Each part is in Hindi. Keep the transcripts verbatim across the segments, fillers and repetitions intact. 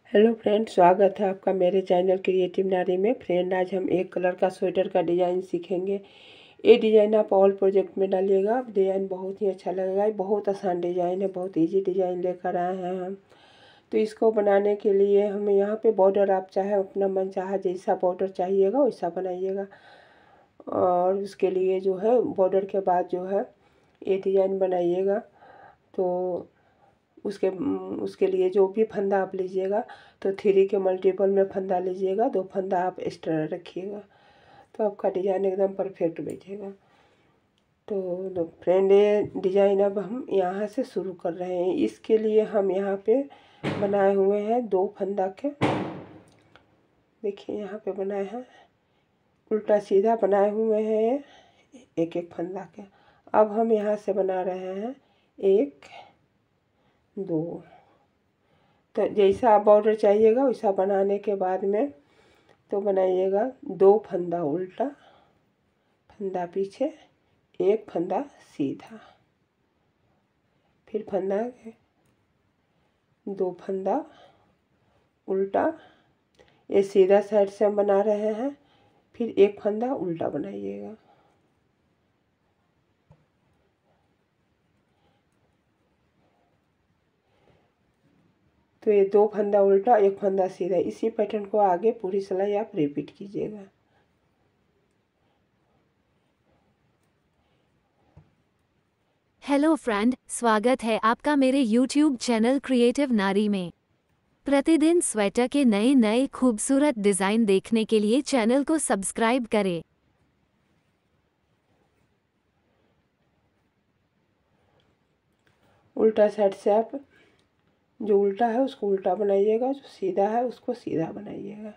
हेलो फ्रेंड, स्वागत है आपका मेरे चैनल क्रिएटिव नारी में। फ्रेंड, आज हम एक कलर का स्वेटर का डिज़ाइन सीखेंगे। ये डिज़ाइन आप ऑल प्रोजेक्ट में डालिएगा, डिज़ाइन बहुत ही अच्छा लगेगा। ये बहुत आसान डिज़ाइन है, बहुत इजी डिज़ाइन लेकर आए हैं हम। तो इसको बनाने के लिए हमें यहाँ पे बॉर्डर, आप चाहे अपना मन चाहा जैसा बॉर्डर चाहिएगा वैसा बनाइएगा। और उसके लिए जो है बॉर्डर के बाद जो है ये डिज़ाइन बनाइएगा। तो उसके उसके लिए जो भी फंदा आप लीजिएगा तो थ्री के मल्टीपल में फंदा लीजिएगा, दो फंदा आप एक्स्ट्रा रखिएगा तो आपका डिज़ाइन एकदम परफेक्ट बैठेगा। तो फ्रेंड, ये डिज़ाइन अब हम यहाँ से शुरू कर रहे हैं। इसके लिए हम यहाँ पे बनाए हुए हैं दो फंदा के, देखिए यहाँ पे बनाए हैं उल्टा सीधा बनाए हुए हैं एक एक फंदा के। अब हम यहाँ से बना रहे हैं एक दो। तो जैसा आप बॉर्डर चाहिएगा वैसा बनाने के बाद में तो बनाइएगा दो फंदा उल्टा, फंदा पीछे, एक फंदा सीधा, फिर फंदा दो फंदा उल्टा। ये सीधा साइड से हम बना रहे हैं, फिर एक फंदा उल्टा बनाइएगा। तो ये दो फंदा उल्टा एक फंदा सीधा, इसी पैटर्न को आगे पूरी सिलाई आप रिपीट कीजिएगा। हेलो फ्रेंड, स्वागत है आपका मेरे यूट्यूब चैनल क्रिएटिव नारी में। प्रतिदिन स्वेटर के नए नए खूबसूरत डिज़ाइन देखने के लिए चैनल को सब्सक्राइब करें। उल्टा साइड से आप जो उल्टा है उसको उल्टा बनाइएगा, जो सीधा है उसको सीधा बनाइएगा।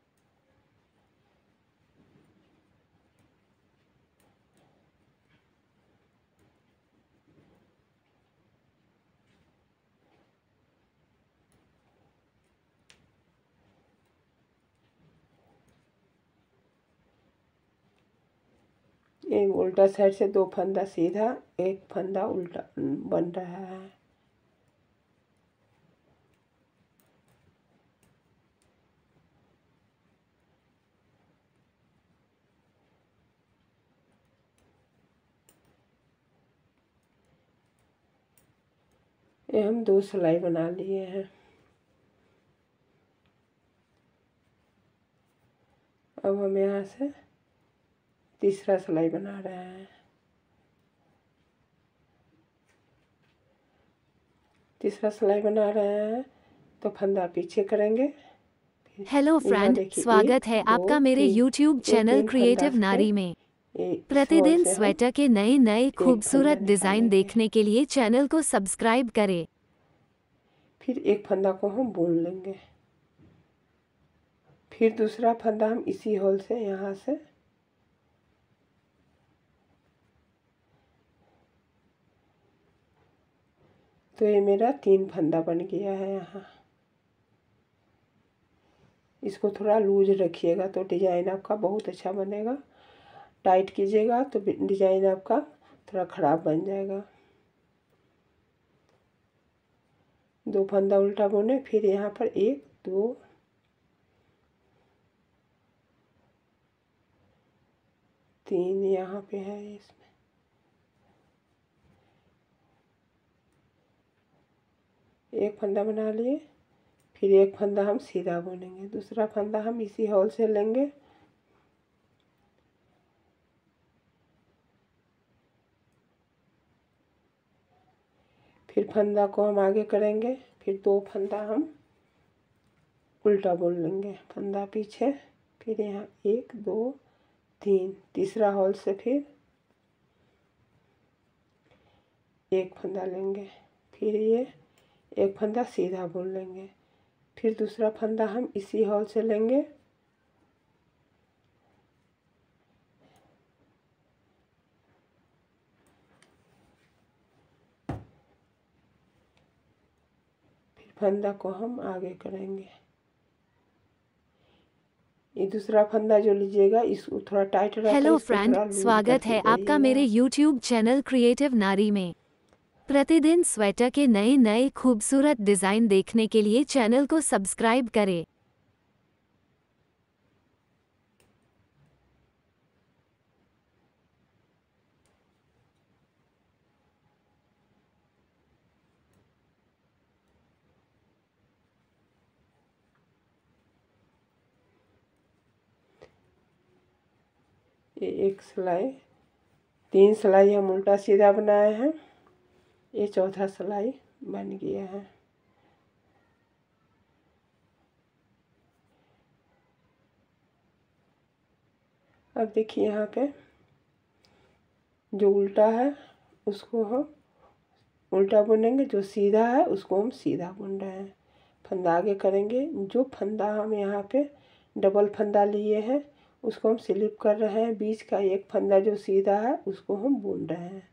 ये उल्टा साइड से दो फंदा सीधा, एक फंदा उल्टा बन रहा है। ये हम दो सिलाई बना लिए हैं। अब हम यहाँ से तीसरा सिलाई बना रहे हैं। तीसरा सिलाई बना रहे हैं तो फंदा पीछे करेंगे। हेलो फ्रेंड, स्वागत है आपका मेरे यूट्यूब चैनल क्रिएटिव नारी में। प्रतिदिन स्वेटर के नए नए खूबसूरत डिज़ाइन देखने के लिए चैनल को सब्सक्राइब करें। फिर एक फंदा को हम बुन लेंगे, फिर दूसरा फंदा हम इसी होल से यहाँ से तो ये मेरा तीन फंदा बन गया है। यहाँ इसको थोड़ा लूज रखिएगा तो डिज़ाइन आपका बहुत अच्छा बनेगा। टाइट कीजिएगा तो डिज़ाइन आपका थोड़ा ख़राब बन जाएगा। दो फंदा उल्टा बुने, फिर यहाँ पर एक दो तीन यहाँ पे है, इसमें एक फंदा बना लिए, फिर एक फंदा हम सीधा बुनेंगे, दूसरा फंदा हम इसी होल से लेंगे, फिर फंदा को हम आगे करेंगे, फिर दो फंदा हम उल्टा बुन लेंगे, फंदा पीछे, फिर यहाँ एक दो तीन, तीसरा होल से फिर एक फंदा लेंगे, फिर ये एक फंदा सीधा बुन लेंगे, फिर दूसरा फंदा हम इसी होल से लेंगे, फिर फंदा को हम आगे करेंगे। ये दूसरा फंदा जो लीजिएगा इसको थोड़ा टाइट रहता है, हेलो इसको फ्रेंड, थोड़ा लूज स्वागत करके है आपका जाइएगा। मेरे यूट्यूब चैनल क्रिएटिव नारी में। प्रतिदिन स्वेटर के नए नए खूबसूरत डिज़ाइन देखने के लिए चैनल को सब्सक्राइब करें। ये एक सिलाई, तीन सिलाई हम उल्टा सीधा बनाए हैं, ये चौथा सिलाई बन गया है। अब देखिए यहाँ पे जो उल्टा है उसको हम उल्टा बुनेंगे, जो सीधा है उसको हम सीधा बुन रहे हैं। फंदा आगे करेंगे, जो फंदा हम यहाँ पे डबल फंदा लिए हैं उसको हम स्लिप कर रहे हैं। बीच का एक फंदा जो सीधा है उसको हम बुन रहे हैं।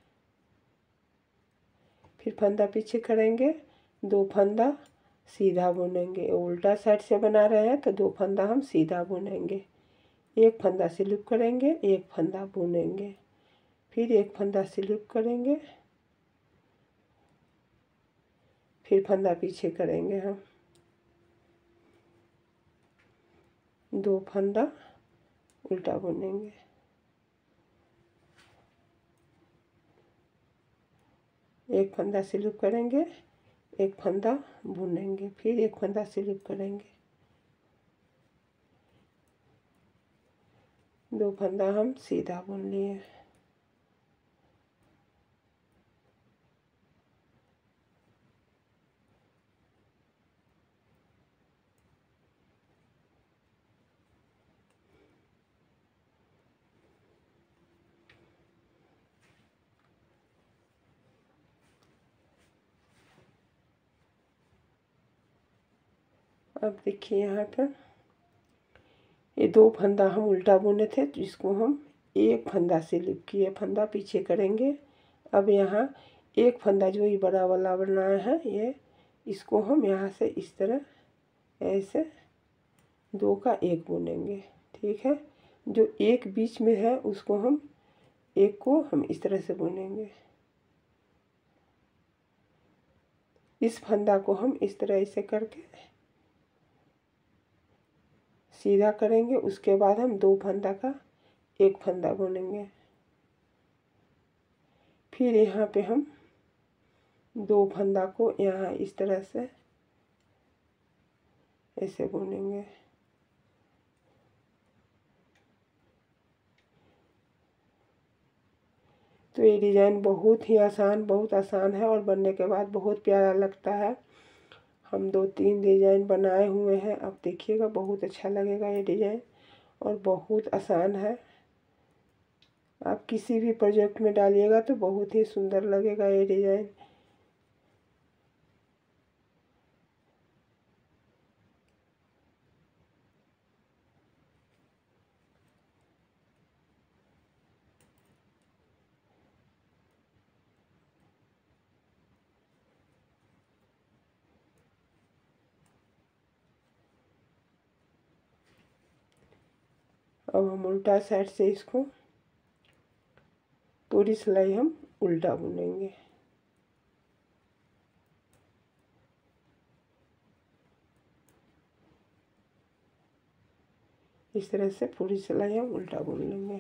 फिर फंदा पीछे करेंगे, दो फंदा सीधा बुनेंगे। उल्टा साइड से बना रहे हैं तो दो फंदा हम सीधा बुनेंगे, एक फंदा स्लिप करेंगे, एक फंदा बुनेंगे, फिर एक फंदा स्लिप करेंगे, फिर फंदा पीछे करेंगे हम, दो फंदा उल्टा बुनेंगे, एक फंदा स्लिप करेंगे, एक फंदा बुनेंगे, फिर एक फंदा स्लिप करेंगे, दो फंदा हम सीधा बुन लिए। अब देखिए यहाँ पर ये दो फंदा हम उल्टा बुने थे जिसको हम एक फंदा स्लिप किए, फंदा पीछे करेंगे। अब यहाँ एक फंदा जो ये बड़ा वाला बनाया है ये, इसको हम यहाँ से इस तरह ऐसे दो का एक बुनेंगे, ठीक है। जो एक बीच में है उसको हम एक को हम इस तरह से बुनेंगे। इस फंदा को हम इस तरह ऐसे करके सीधा करेंगे, उसके बाद हम दो फंदा का एक फंदा बुनेंगे। फिर यहाँ पे हम दो फंदा को यहाँ इस तरह से ऐसे बुनेंगे। तो ये डिज़ाइन बहुत ही आसान बहुत आसान है और बनने के बाद बहुत प्यारा लगता है। हम दो तीन डिज़ाइन बनाए हुए हैं, अब देखिएगा बहुत अच्छा लगेगा ये डिज़ाइन और बहुत आसान है। आप किसी भी प्रोजेक्ट में डालिएगा तो बहुत ही सुंदर लगेगा ये डिज़ाइन। अब हम उल्टा साइड से इसको पूरी सिलाई हम उल्टा बुनेंगे। इस तरह से पूरी सिलाई हम उल्टा बुन लेंगे।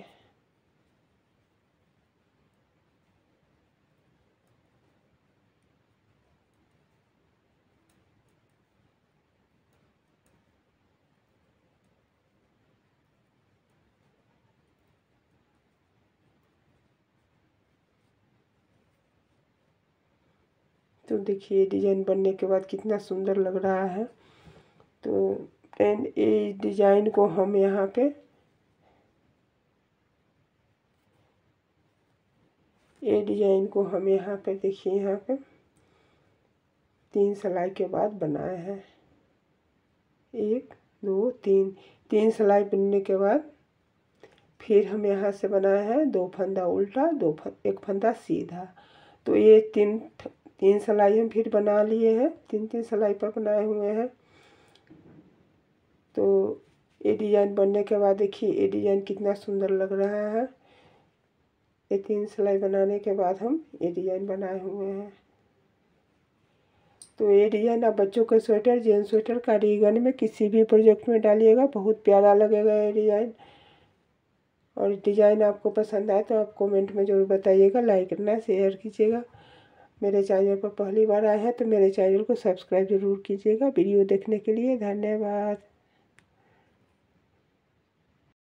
तो देखिए डिज़ाइन बनने के बाद कितना सुंदर लग रहा है। तो एंड ये डिज़ाइन को हम यहाँ पे ये डिज़ाइन को हम यहाँ पे देखिए यहाँ पे तीन सिलाई के बाद बनाए हैं। एक दो तीन तीन सिलाई बुनने के बाद फिर हम यहाँ से बनाए हैं दो फंदा उल्टा, दो फंदा एक फंदा सीधा। तो ये तीन तीन सिलाई हम फिर बना लिए हैं, तीन तीन सिलाई पर बनाए हुए हैं। तो ये डिज़ाइन बनने के बाद देखिए ये डिज़ाइन कितना सुंदर लग रहा है। ये तीन सिलाई बनाने के बाद हम ये डिज़ाइन बनाए हुए हैं। तो ये डिज़ाइन आप बच्चों के स्वेटर, जेंट्स स्वेटर, कार्डिगन में किसी भी प्रोजेक्ट में डालिएगा, बहुत प्यारा लगेगा ये डिज़ाइन। और डिज़ाइन आपको पसंद आए तो आप कमेंट में ज़रूर बताइएगा, लाइक करना, शेयर कीजिएगा। मेरे चैनल पर पहली बार आए हैं तो मेरे चैनल को सब्सक्राइब ज़रूर कीजिएगा। वीडियो देखने के लिए धन्यवाद।